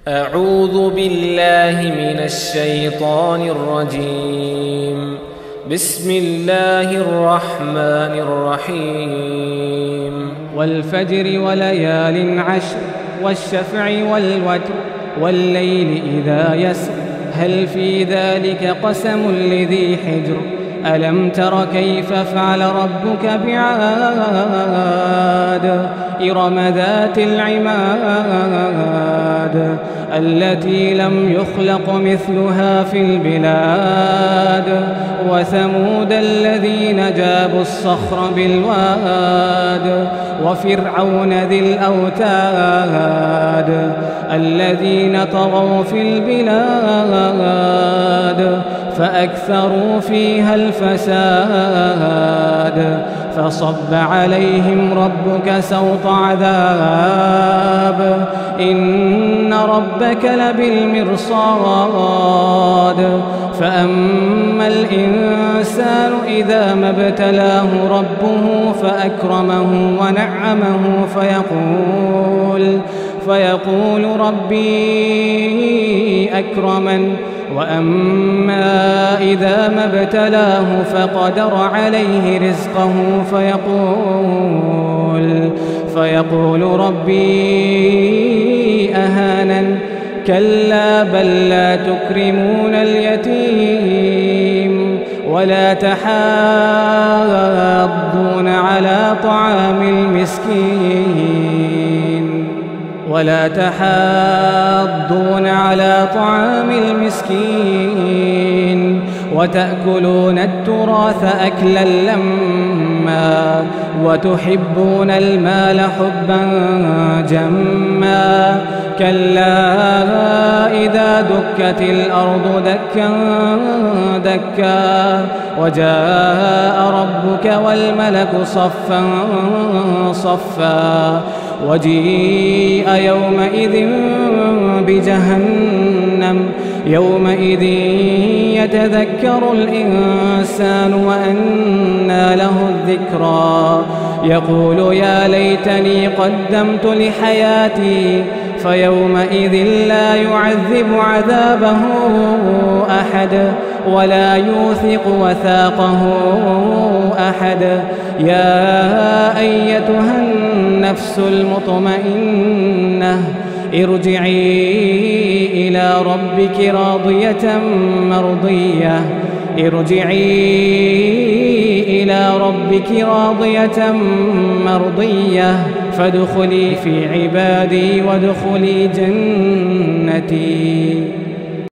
أعوذ بالله من الشيطان الرجيم. بسم الله الرحمن الرحيم. والفجر وليال عشر والشفع والوتر والليل إذا يسر هل في ذلك قسم لذي حجر ألم تر كيف فعل ربك بعاد إرم ذات العماد التي لم يخلق مثلها في البلاد وثمود الذين جابوا الصخر بالواد وفرعون ذي الأوتاد الذين طغوا في البلاد فأكثروا فيها الفساد فصب عليهم ربك سوط عذاب إن ربك لبالمرصاد فأما الإنسان إذا ما ابتلاه ربه فأكرمه ونعمه فيقول ربي أكرمن وأما إذا ما ابتلاه فقدر عليه رزقه فيقول ربي أهانن كلا بل لا تكرمون اليتيم ولا تحاضون على طعام المسكين وتأكلون التراث أكلا لما وتحبون المال حبا جما كلا إذا دكت الأرض دكا دكا وجاء ربك والملك صفا صفا وجيء يومئذ بجهنم يومئذ يتذكر الإنسان وأنى له الذكرى يقول يا ليتني قدمت لحياتي فيومئذ لا يعذب عذابه أحد ولا يوثق وثاقه أحد يا أيتها النفس المطمئنة ارجعي إلى ربك راضية مرضية فادخلي في عبادي وادخلي جنتي.